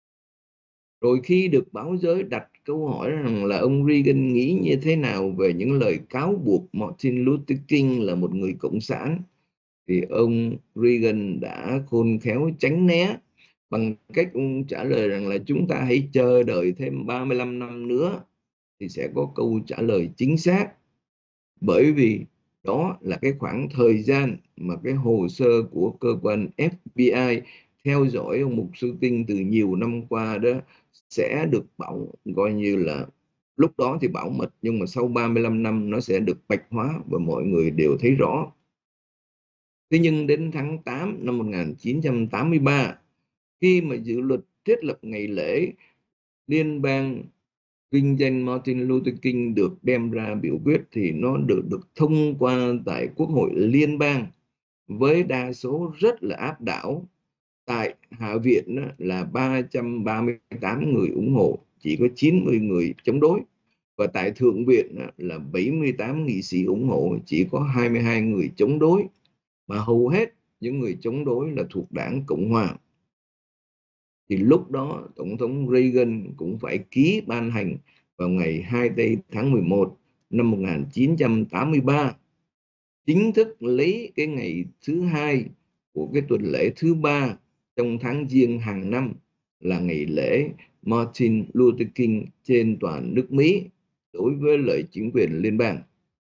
Rồi khi được báo giới đặt câu hỏi rằng là ông Reagan nghĩ như thế nào về những lời cáo buộc Martin Luther King là một người cộng sản, thì ông Reagan đã khôn khéo tránh né bằng cách ông trả lời rằng là chúng ta hãy chờ đợi thêm ba mươi lăm năm nữa thì sẽ có câu trả lời chính xác. Bởi vì đó là cái khoảng thời gian mà cái hồ sơ của cơ quan F B I theo dõi ông mục sư King từ nhiều năm qua đó sẽ được bảo, coi như là lúc đó thì bảo mật, nhưng mà sau ba mươi lăm năm nó sẽ được bạch hóa và mọi người đều thấy rõ. Thế nhưng đến tháng tám năm một nghìn chín trăm tám mươi ba, khi mà dự luật thiết lập ngày lễ liên bang vinh danh Martin Luther King được đem ra biểu quyết, thì nó được được thông qua tại Quốc hội liên bang với đa số rất là áp đảo. Tại Hạ viện là ba trăm ba mươi tám người ủng hộ, chỉ có chín mươi người chống đối. Và tại Thượng viện là bảy mươi tám nghị sĩ ủng hộ, chỉ có hai mươi hai người chống đối. Mà hầu hết những người chống đối là thuộc đảng Cộng hòa. Thì lúc đó Tổng thống Reagan cũng phải ký ban hành vào ngày hai mươi tháng mười một năm một nghìn chín trăm tám mươi ba, chính thức lấy cái ngày thứ hai của cái tuần lễ thứ ba trong tháng Giêng hàng năm là ngày lễ Martin Luther King trên toàn nước Mỹ đối với lại chính quyền liên bang.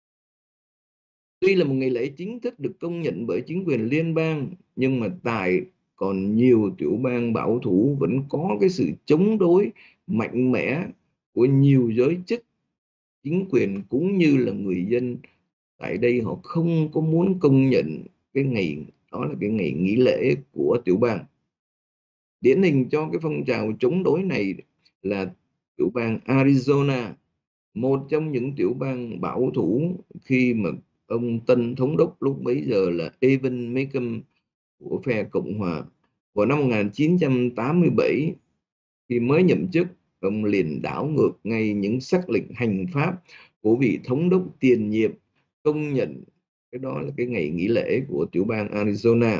Tuy là một ngày lễ chính thức được công nhận bởi chính quyền liên bang, nhưng mà tại còn nhiều tiểu bang bảo thủ vẫn có cái sự chống đối mạnh mẽ của nhiều giới chức, chính quyền cũng như là người dân tại đây, họ không có muốn công nhận cái ngày đó là cái ngày nghỉ lễ của tiểu bang. Điển hình cho cái phong trào chống đối này là tiểu bang Arizona, một trong những tiểu bang bảo thủ khi mà ông tân thống đốc lúc bấy giờ là Evan Mecham của phe Cộng hòa vào năm một nghìn chín trăm tám mươi bảy, khi mới nhậm chức, ông liền đảo ngược ngay những sắc lệnh hành pháp của vị thống đốc tiền nhiệm, công nhận cái đó là cái ngày nghỉ lễ của tiểu bang Arizona.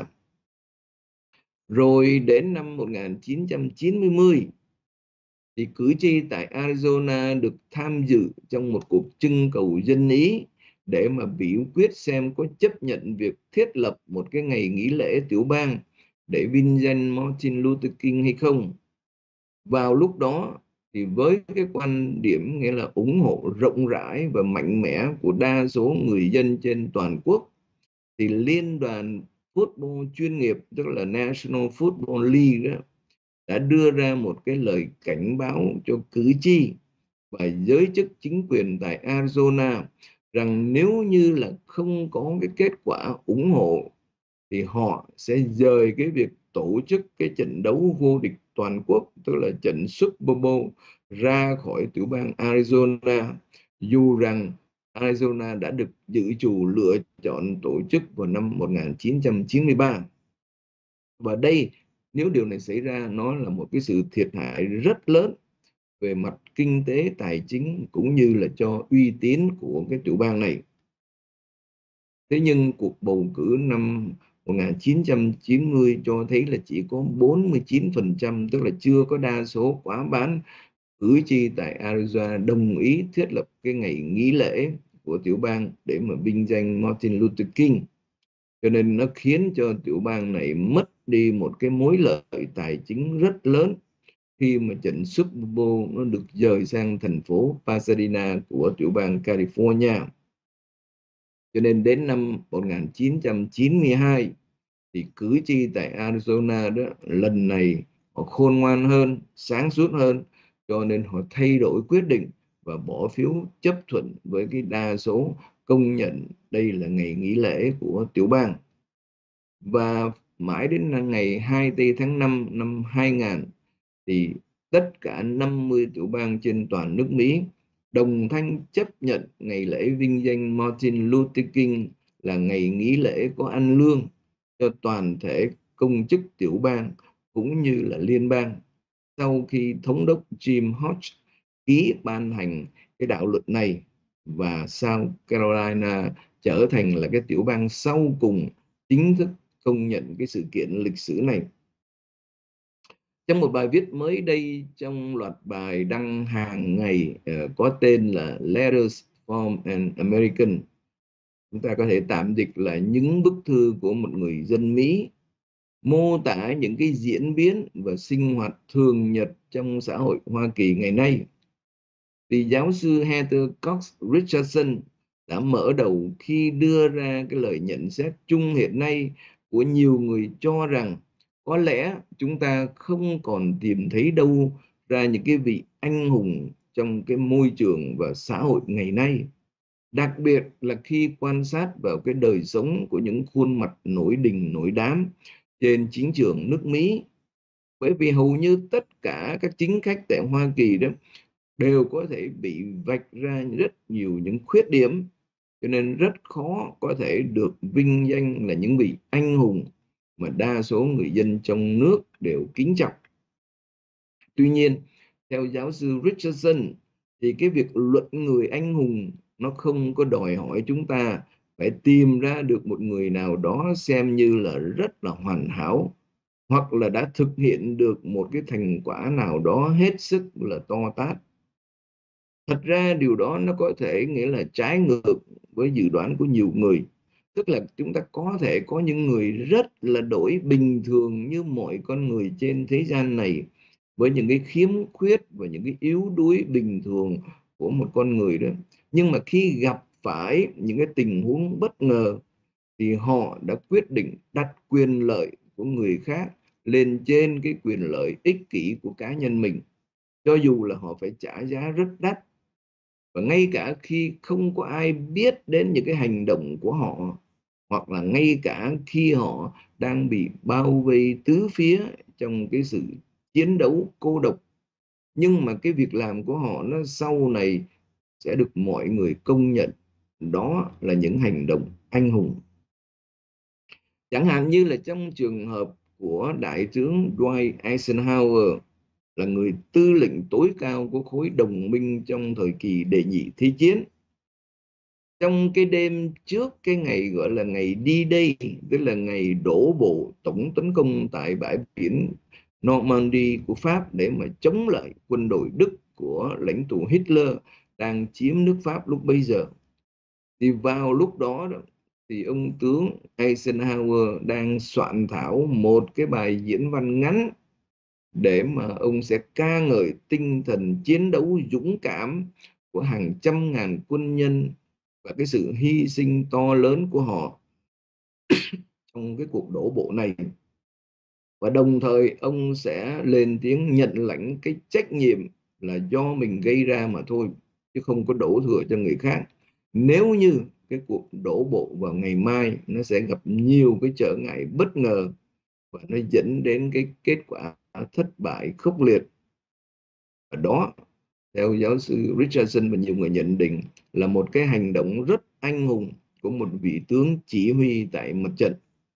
Rồi đến năm một nghìn chín trăm chín mươi thì cử tri tại Arizona được tham dự trong một cuộc trưng cầu dân ý để mà biểu quyết xem có chấp nhận việc thiết lập một cái ngày nghỉ lễ tiểu bang để vinh danh Martin Luther King hay không. Vào lúc đó thì với cái quan điểm nghĩa là ủng hộ rộng rãi và mạnh mẽ của đa số người dân trên toàn quốc, thì Liên đoàn Football chuyên nghiệp, tức là National Football League đó, đã đưa ra một cái lời cảnh báo cho cử tri và giới chức chính quyền tại Arizona rằng nếu như là không có cái kết quả ủng hộ thì họ sẽ dời cái việc tổ chức cái trận đấu vô địch toàn quốc, tức là trận Super Bowl, ra khỏi tiểu bang Arizona, dù rằng Arizona đã được dự trù lựa chọn tổ chức vào năm một nghìn chín trăm chín mươi ba. Và đây, nếu điều này xảy ra, nó là một cái sự thiệt hại rất lớn về mặt kinh tế, tài chính cũng như là cho uy tín của cái tiểu bang này. Thế nhưng cuộc bầu cử năm một nghìn chín trăm chín mươi cho thấy là chỉ có bốn mươi chín phần trăm, tức là chưa có đa số quá bán cử tri tại Arizona đồng ý thiết lập cái ngày nghỉ lễ của tiểu bang để mà vinh danh Martin Luther King. Cho nên nó khiến cho tiểu bang này mất đi một cái mối lợi tài chính rất lớn khi mà trận Super Bowl nó được dời sang thành phố Pasadena của tiểu bang California. Cho nên đến năm một nghìn chín trăm chín mươi hai thì cử tri tại Arizona đó lần này họ khôn ngoan hơn, sáng suốt hơn, cho nên họ thay đổi quyết định và bỏ phiếu chấp thuận với cái đa số công nhận đây là ngày nghỉ lễ của tiểu bang. Và mãi đến ngày hai mươi tư tháng năm năm hai nghìn thì tất cả năm mươi tiểu bang trên toàn nước Mỹ đồng thanh chấp nhận ngày lễ vinh danh Martin Luther King là ngày nghỉ lễ có ăn lương cho toàn thể công chức tiểu bang cũng như là liên bang, sau khi thống đốc Jim Hodge ký ban hành cái đạo luật này và South Carolina trở thành là cái tiểu bang sau cùng chính thức công nhận cái sự kiện lịch sử này. Trong một bài viết mới đây trong loạt bài đăng hàng ngày uh, có tên là Letters from an American, chúng ta có thể tạm dịch là những bức thư của một người dân Mỹ, mô tả những cái diễn biến và sinh hoạt thường nhật trong xã hội Hoa Kỳ ngày nay. Thì giáo sư Heather Cox Richardson đã mở đầu khi đưa ra cái lời nhận xét chung hiện nay của nhiều người cho rằng có lẽ chúng ta không còn tìm thấy đâu ra những cái vị anh hùng trong cái môi trường và xã hội ngày nay. Đặc biệt là khi quan sát vào cái đời sống của những khuôn mặt nổi đình nổi đám trên chính trường nước Mỹ. Bởi vì hầu như tất cả các chính khách tại Hoa Kỳ đó đều có thể bị vạch ra rất nhiều những khuyết điểm, cho nên rất khó có thể được vinh danh là những vị anh hùng mà đa số người dân trong nước đều kính trọng. Tuy nhiên, theo giáo sư Richardson, thì cái việc luận người anh hùng nó không có đòi hỏi chúng ta phải tìm ra được một người nào đó xem như là rất là hoàn hảo, hoặc là đã thực hiện được một cái thành quả nào đó hết sức là to tát. Thật ra điều đó nó có thể nghĩa là trái ngược với dự đoán của nhiều người. Tức là chúng ta có thể có những người rất là đổi bình thường như mọi con người trên thế gian này, với những cái khiếm khuyết và những cái yếu đuối bình thường của một con người đó. Nhưng mà khi gặp phải những cái tình huống bất ngờ thì họ đã quyết định đặt quyền lợi của người khác lên trên cái quyền lợi ích kỷ của cá nhân mình. cho dù là họ phải trả giá rất đắt. Và ngay cả khi không có ai biết đến những cái hành động của họ, hoặc là ngay cả khi họ đang bị bao vây tứ phía trong cái sự chiến đấu cô độc, nhưng mà cái việc làm của họ nó sau này sẽ được mọi người công nhận. Đó là những hành động anh hùng. Chẳng hạn như là trong trường hợp của Đại tướng Dwight Eisenhower, là người tư lệnh tối cao của khối đồng minh trong thời kỳ đệ nhị thế chiến. Trong cái đêm trước cái ngày gọi là ngày D-Day, tức là ngày đổ bộ tổng tấn công tại bãi biển Normandy của Pháp để mà chống lại quân đội Đức của lãnh tụ Hitler đang chiếm nước Pháp lúc bấy giờ. Thì vào lúc đó, đó thì ông tướng Eisenhower đang soạn thảo một cái bài diễn văn ngắn để mà ông sẽ ca ngợi tinh thần chiến đấu dũng cảm của hàng trăm ngàn quân nhân và cái sự hy sinh to lớn của họ trong cái cuộc đổ bộ này. Và đồng thời ông sẽ lên tiếng nhận lãnh cái trách nhiệm là do mình gây ra mà thôi, chứ không có đổ thừa cho người khác. Nếu như cái cuộc đổ bộ vào ngày mai nó sẽ gặp nhiều cái trở ngại bất ngờ và nó dẫn đến cái kết quả thất bại khốc liệt. Và đó, theo giáo sư Richardson và nhiều người nhận định, là một cái hành động rất anh hùng của một vị tướng chỉ huy tại mặt trận.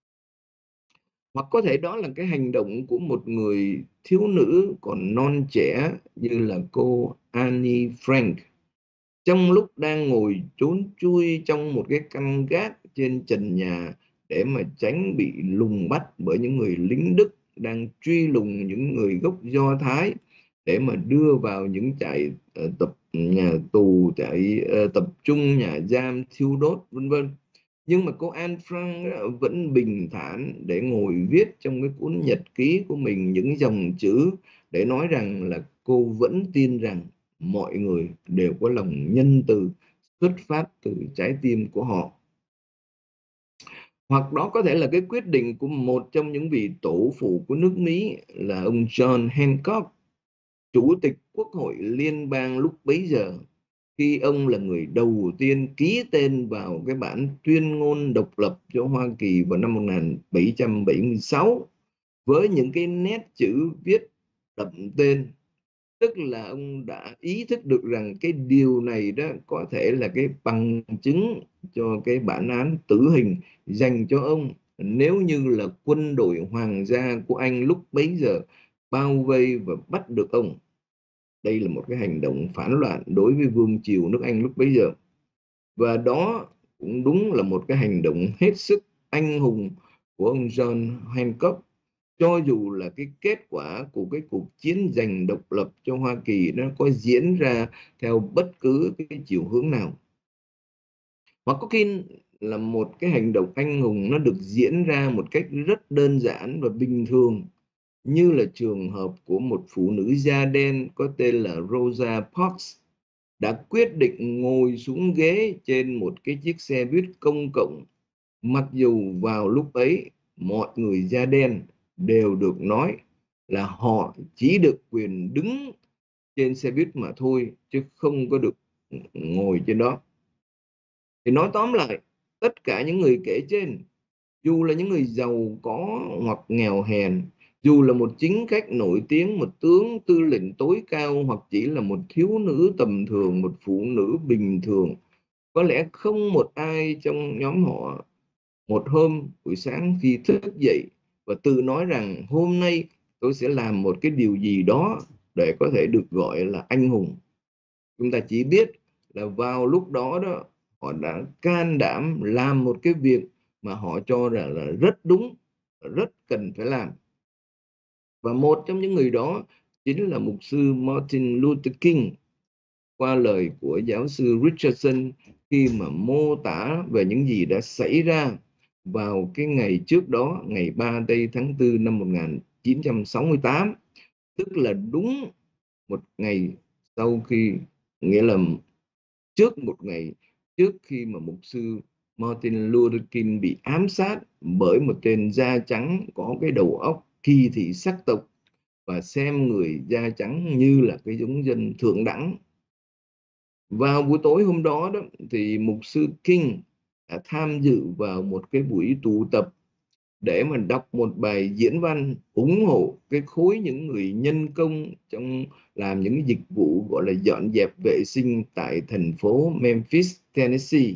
Hoặc có thể đó là cái hành động của một người thiếu nữ còn non trẻ như là cô Annie Frank, trong lúc đang ngồi trốn chui trong một cái căn gác trên trần nhà để mà tránh bị lùng bắt bởi những người lính Đức đang truy lùng những người gốc Do Thái để mà đưa vào những trại uh, tập nhà tù, trại uh, tập trung, nhà giam, thiêu đốt, vân vân. Nhưng mà cô Anne Frank vẫn bình thản để ngồi viết trong cái cuốn nhật ký của mình những dòng chữ để nói rằng là cô vẫn tin rằng mọi người đều có lòng nhân từ xuất phát từ trái tim của họ. Hoặc đó có thể là cái quyết định của một trong những vị tổ phụ của nước Mỹ là ông John Hancock, Chủ tịch Quốc hội Liên bang lúc bấy giờ, khi ông là người đầu tiên ký tên vào cái bản tuyên ngôn độc lập cho Hoa Kỳ vào năm một nghìn bảy trăm bảy mươi sáu với những cái nét chữ viết đậm tên. Tức là ông đã ý thức được rằng cái điều này đó có thể là cái bằng chứng cho cái bản án tử hình dành cho ông nếu như là quân đội hoàng gia của Anh lúc bấy giờ bao vây và bắt được ông. Đây là một cái hành động phản loạn đối với vương triều nước Anh lúc bấy giờ. Và đó cũng đúng là một cái hành động hết sức anh hùng của ông John Hancock. Cho dù là cái kết quả của cái cuộc chiến giành độc lập cho Hoa Kỳ nó có diễn ra theo bất cứ cái chiều hướng nào. Hoặc có khi là một cái hành động anh hùng nó được diễn ra một cách rất đơn giản và bình thường, như là trường hợp của một phụ nữ da đen có tên là Rosa Parks đã quyết định ngồi xuống ghế trên một cái chiếc xe buýt công cộng, mặc dù vào lúc ấy mọi người da đen đều được nói là họ chỉ được quyền đứng trên xe buýt mà thôi, chứ không có được ngồi trên đó. Thì nói tóm lại, tất cả những người kể trên, dù là những người giàu có hoặc nghèo hèn, dù là một chính khách nổi tiếng, một tướng tư lệnh tối cao, hoặc chỉ là một thiếu nữ tầm thường, một phụ nữ bình thường, có lẽ không một ai trong nhóm họ một hôm buổi sáng khi thức dậy và tự nói rằng hôm nay tôi sẽ làm một cái điều gì đó để có thể được gọi là anh hùng. Chúng ta chỉ biết là vào lúc đó đó họ đã can đảm làm một cái việc mà họ cho rằng là rất đúng, rất cần phải làm. Và một trong những người đó chính là mục sư Martin Luther King, qua lời của giáo sư Richardson khi mà mô tả về những gì đã xảy ra vào cái ngày trước đó, ngày ba tây tháng tư năm một nghìn chín trăm sáu mươi tám, tức là đúng một ngày sau khi, nghĩa là trước một ngày trước khi mà mục sư Martin Luther King bị ám sát bởi một tên da trắng có cái đầu óc kỳ thị sắc tộc và xem người da trắng như là cái giống dân thượng đẳng. Vào buổi tối hôm đó đó thì mục sư King đã tham dự vào một cái buổi tụ tập để mà đọc một bài diễn văn ủng hộ cái khối những người nhân công trong làm những dịch vụ gọi là dọn dẹp vệ sinh tại thành phố Memphis, Tennessee.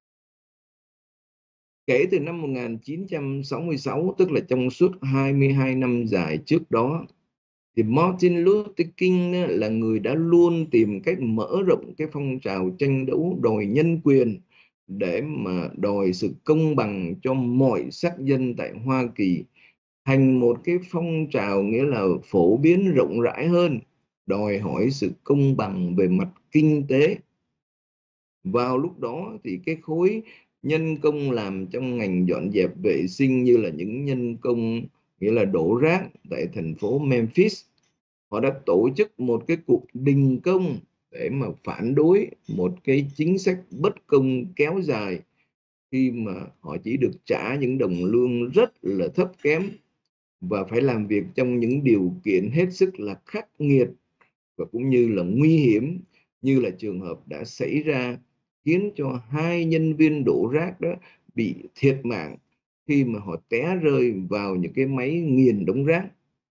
Kể từ năm một nghìn chín trăm sáu mươi sáu, tức là trong suốt hai mươi hai năm dài trước đó, thì Martin Luther King là người đã luôn tìm cách mở rộng cái phong trào tranh đấu đòi nhân quyền để mà đòi sự công bằng cho mọi sắc dân tại Hoa Kỳ thành một cái phong trào, nghĩa là phổ biến rộng rãi hơn, đòi hỏi sự công bằng về mặt kinh tế. Vào lúc đó thì cái khối nhân công làm trong ngành dọn dẹp vệ sinh, như là những nhân công nghĩa là đổ rác tại thành phố Memphis, họ đã tổ chức một cái cuộc đình công để mà phản đối một cái chính sách bất công kéo dài, khi mà họ chỉ được trả những đồng lương rất là thấp kém và phải làm việc trong những điều kiện hết sức là khắc nghiệt và cũng như là nguy hiểm, như là trường hợp đã xảy ra khiến cho hai nhân viên đổ rác đó bị thiệt mạng khi mà họ té rơi vào những cái máy nghiền đống rác.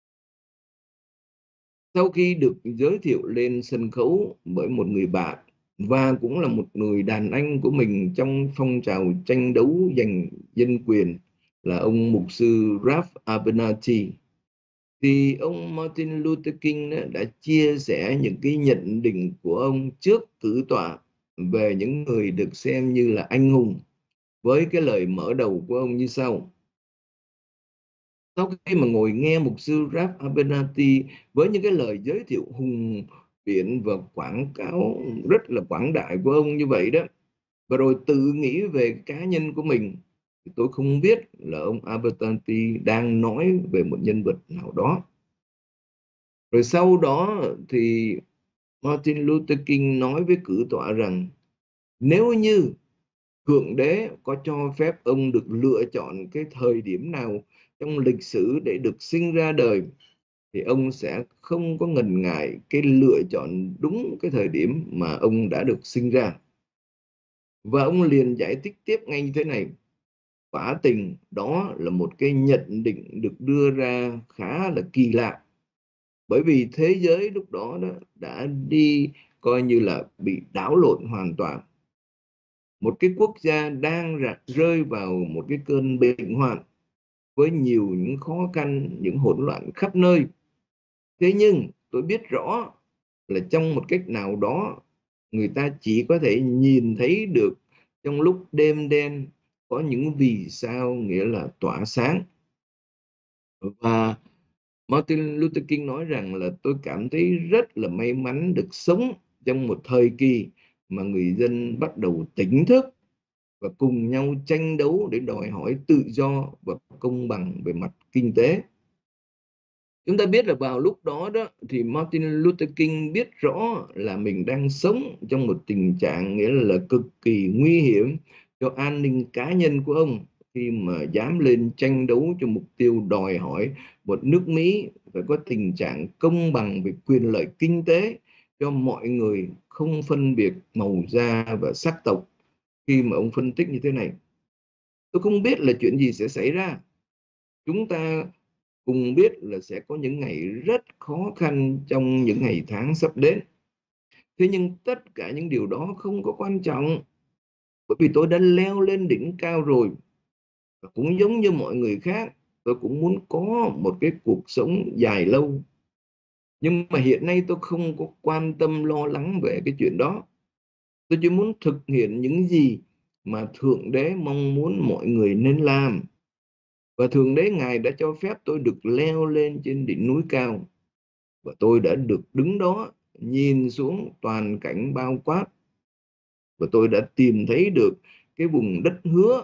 Sau khi được giới thiệu lên sân khấu bởi một người bạn và cũng là một người đàn anh của mình trong phong trào tranh đấu giành dân quyền là ông mục sư Ralph Abernathy, thì ông Martin Luther King đã chia sẻ những cái nhận định của ông trước cử tọa về những người được xem như là anh hùng, với cái lời mở đầu của ông như sau. Sau khi mà ngồi nghe mục sư Ralph Abernathy với những cái lời giới thiệu hùng biện và quảng cáo rất là quảng đại của ông như vậy đó, và rồi tự nghĩ về cá nhân của mình, thì tôi không biết là ông Abernathy đang nói về một nhân vật nào đó. Rồi sau đó thì Martin Luther King nói với cử tọa rằng nếu như Thượng Đế có cho phép ông được lựa chọn cái thời điểm nào trong lịch sử để được sinh ra đời, thì ông sẽ không có ngần ngại cái lựa chọn đúng cái thời điểm mà ông đã được sinh ra. Và ông liền giải thích tiếp ngay như thế này: quả tình đó là một cái nhận định được đưa ra khá là kỳ lạ, bởi vì thế giới lúc đó, đó đã đi coi như là bị đảo lộn hoàn toàn. Một cái quốc gia đang rơi vào một cái cơn bệnh hoạn với nhiều những khó khăn, những hỗn loạn khắp nơi. Thế nhưng tôi biết rõ là trong một cách nào đó, người ta chỉ có thể nhìn thấy được trong lúc đêm đen có những vì sao, nghĩa là tỏa sáng. Và Martin Luther King nói rằng là tôi cảm thấy rất là may mắn được sống trong một thời kỳ mà người dân bắt đầu tỉnh thức và cùng nhau tranh đấu để đòi hỏi tự do và công bằng về mặt kinh tế. Chúng ta biết là vào lúc đó đó thì Martin Luther King biết rõ là mình đang sống trong một tình trạng nghĩa là cực kỳ nguy hiểm cho an ninh cá nhân của ông, khi mà dám lên tranh đấu cho mục tiêu đòi hỏi một nước Mỹ phải có tình trạng công bằng về quyền lợi kinh tế cho mọi người, không phân biệt màu da và sắc tộc. Khi mà ông phân tích như thế này, tôi không biết là chuyện gì sẽ xảy ra. Chúng ta cùng biết là sẽ có những ngày rất khó khăn trong những ngày tháng sắp đến. Thế nhưng tất cả những điều đó không có quan trọng, bởi vì tôi đã leo lên đỉnh cao rồi. Và cũng giống như mọi người khác, tôi cũng muốn có một cái cuộc sống dài lâu. Nhưng mà hiện nay tôi không có quan tâm lo lắng về cái chuyện đó. Tôi chỉ muốn thực hiện những gì mà Thượng Đế mong muốn mọi người nên làm. Và Thượng Đế Ngài đã cho phép tôi được leo lên trên đỉnh núi cao. Và tôi đã được đứng đó nhìn xuống toàn cảnh bao quát. Và tôi đã tìm thấy được cái vùng đất hứa.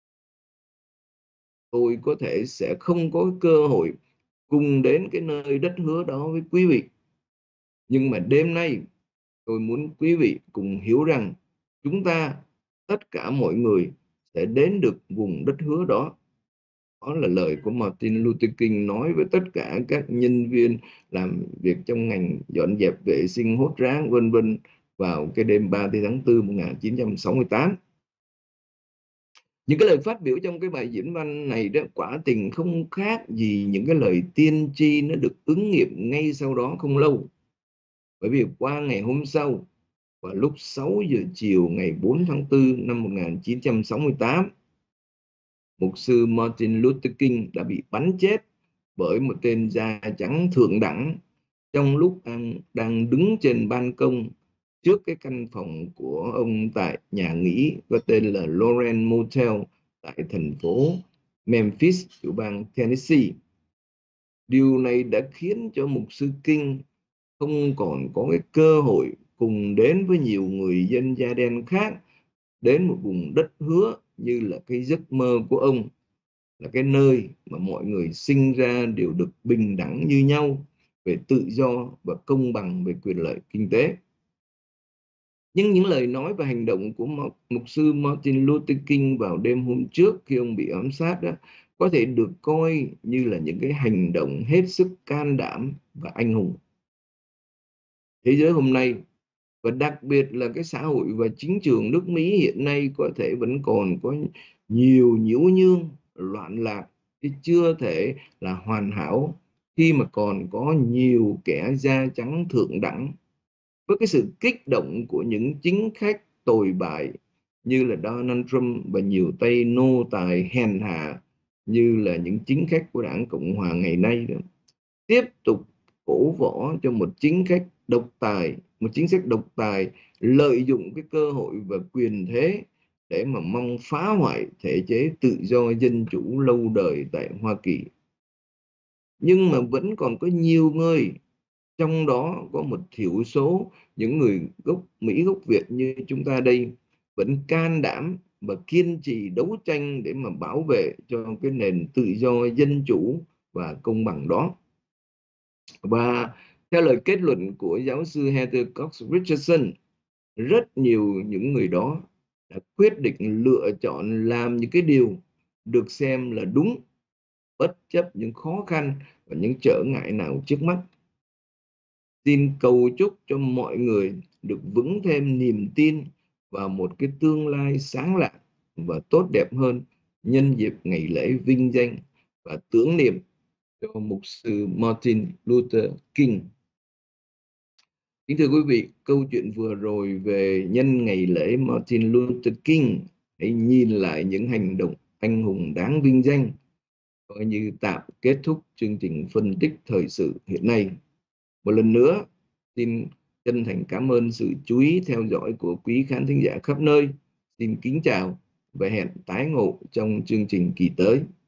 Tôi có thể sẽ không có cơ hội cùng đến cái nơi đất hứa đó với quý vị. Nhưng mà đêm nay tôi muốn quý vị cùng hiểu rằng chúng ta, tất cả mọi người sẽ đến được vùng đất hứa đó. Đó là lời của Martin Luther King nói với tất cả các nhân viên làm việc trong ngành dọn dẹp vệ sinh, hốt rác, vân vân vào cái đêm ba mươi tháng tư một nghìn chín trăm sáu mươi tám. Những cái lời phát biểu trong cái bài diễn văn này đó quả tình không khác gì những cái lời tiên tri nó được ứng nghiệm ngay sau đó không lâu. Bởi vì qua ngày hôm sau, vào lúc sáu giờ chiều ngày bốn tháng tư năm một nghìn chín trăm sáu mươi tám, mục sư Martin Luther King đã bị bắn chết bởi một tên da trắng thượng đẳng trong lúc đang, đang đứng trên ban công trước cái căn phòng của ông tại nhà nghỉ có tên là Loren Motel tại thành phố Memphis, tiểu bang Tennessee. Điều này đã khiến cho mục sư King không còn có cái cơ hội cùng đến với nhiều người dân da đen khác đến một vùng đất hứa như là cái giấc mơ của ông, là cái nơi mà mọi người sinh ra đều được bình đẳng như nhau về tự do và công bằng về quyền lợi kinh tế. Nhưng những lời nói và hành động của mục sư Martin Luther King vào đêm hôm trước khi ông bị ám sát đó, có thể được coi như là những cái hành động hết sức can đảm và anh hùng. Thế giới hôm nay, và đặc biệt là cái xã hội và chính trường nước Mỹ hiện nay, có thể vẫn còn có nhiều nhiễu nhương, loạn lạc, chứ chưa thể là hoàn hảo, khi mà còn có nhiều kẻ da trắng thượng đẳng với cái sự kích động của những chính khách tồi bại như là Donald Trump và nhiều tay nô tài hèn hạ như là những chính khách của Đảng Cộng hòa ngày nay đó, tiếp tục cổ võ cho một chính khách độc tài, một chính sách độc tài lợi dụng cái cơ hội và quyền thế để mà mong phá hoại thể chế tự do dân chủ lâu đời tại Hoa Kỳ. Nhưng mà vẫn còn có nhiều người, trong đó có một thiểu số những người gốc Mỹ gốc Việt như chúng ta đây, vẫn can đảm và kiên trì đấu tranh để mà bảo vệ cho cái nền tự do dân chủ và công bằng đó. Và theo lời kết luận của giáo sư Heather Cox Richardson, rất nhiều những người đó đã quyết định lựa chọn làm những cái điều được xem là đúng, bất chấp những khó khăn và những trở ngại nào trước mắt. Xin cầu chúc cho mọi người được vững thêm niềm tin vào một cái tương lai sáng lạng và tốt đẹp hơn nhân dịp ngày lễ vinh danh và tưởng niệm cho mục sư Martin Luther King. Kính thưa quý vị, câu chuyện vừa rồi về nhân ngày lễ Martin Luther King, hãy nhìn lại những hành động anh hùng đáng vinh danh, coi như tạm kết thúc chương trình phân tích thời sự hiện nay. Một lần nữa, xin chân thành cảm ơn sự chú ý theo dõi của quý khán thính giả khắp nơi. Xin kính chào và hẹn tái ngộ trong chương trình kỳ tới.